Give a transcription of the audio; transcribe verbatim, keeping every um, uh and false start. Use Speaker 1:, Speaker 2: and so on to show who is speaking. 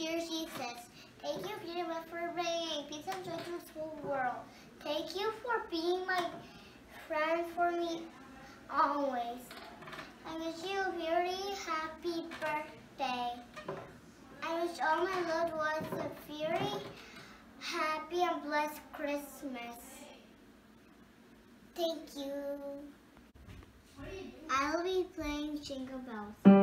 Speaker 1: Dear Jesus, thank you very much for bringing peace and joy to this whole world. Thank you for being my friend for me always. I wish you a very happy birthday. I wish all my loved ones a very happy and blessed Christmas. Thank you. I'll be playing Jingle Bells.